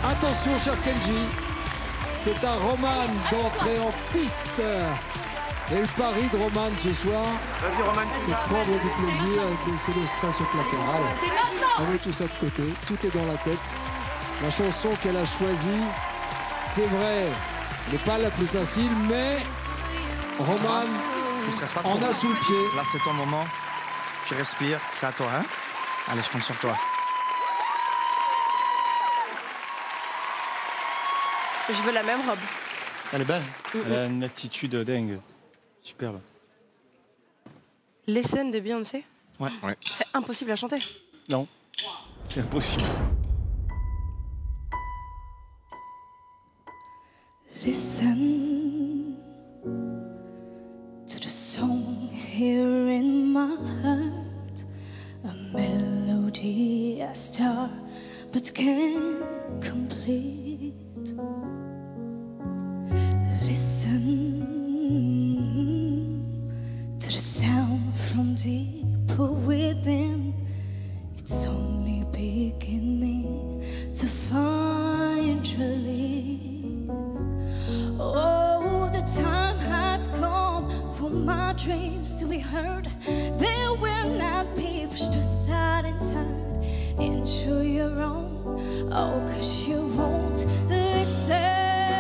Attention, cher Kenji, c'est à Roman d'entrer en piste. Et le pari de Roman ce soir, c'est prendre du plaisir et laisser le stress au placard. Allez, on met tout ça de côté, tout est dans la tête. La chanson qu'elle a choisie, c'est vrai, n'est pas la plus facile, mais Roman en a sous le pied. Là, c'est ton moment. Tu respires, c'est à toi, hein? Allez, je compte sur toi. Je veux la même robe. Elle est belle. Elle a une attitude dingue. Superbe. Les scènes de Beyoncé, Ouais. c'est impossible à chanter. Non, c'est impossible. Listen to the song here in my heart, a melody I start but can't complete. Listen to the sound from deep within. It's only beginning to find release. Oh, the time has come for my dreams to be heard. They will not be pushed aside and turned into your own. Oh, 'cause you won't listen.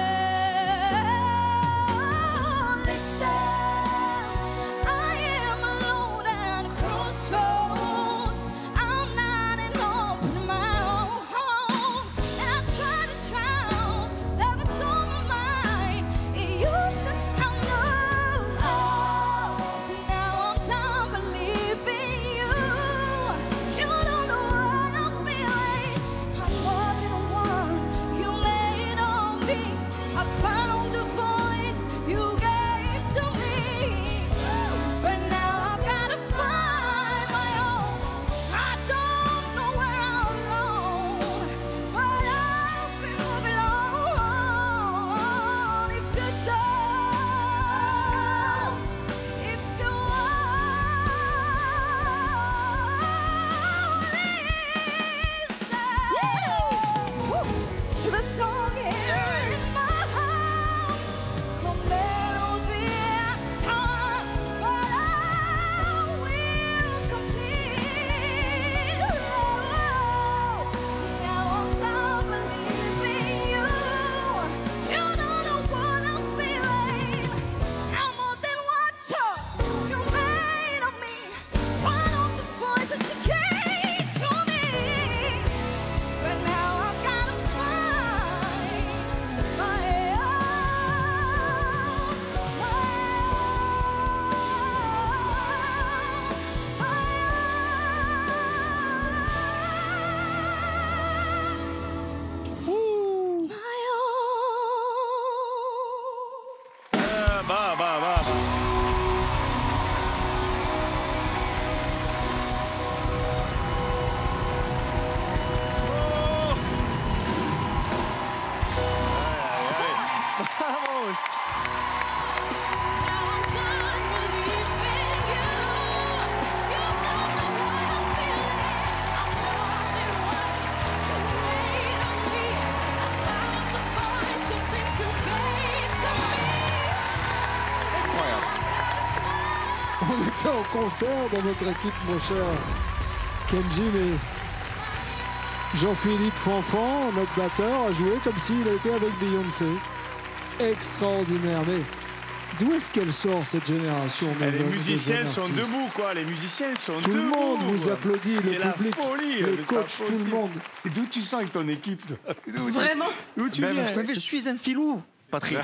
On était en concert dans notre équipe, mon cher Kenji, mais Jean-Philippe Fanfan, notre batteur, a joué comme s'il était avec Beyoncé. Extraordinaire, mais d'où est-ce qu'elle sort, cette génération? Les musiciens sont debout, quoi. Les musiciens sont debout. Tout le monde vous applaudit, le public, la folie, le coach, tout le monde. Et d'où tu sens avec ton équipe, toi? Vraiment? D'où tu viens? Vous savez, je suis un filou, Patrick.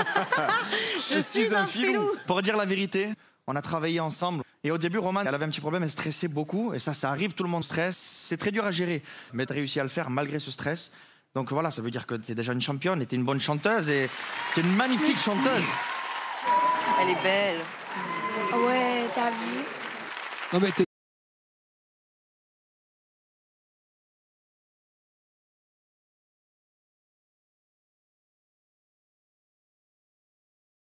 Je suis un filou. Pour dire la vérité, on a travaillé ensemble. Et au début, Romane, elle avait un petit problème, elle stressait beaucoup. Et ça arrive, tout le monde stresse. C'est très dur à gérer. Mais tu as réussi à le faire malgré ce stress. Donc voilà, ça veut dire que tu es déjà une championne, tu es une bonne chanteuse et tu es une magnifique chanteuse. Elle est belle. Ouais, t'as vu? Non mais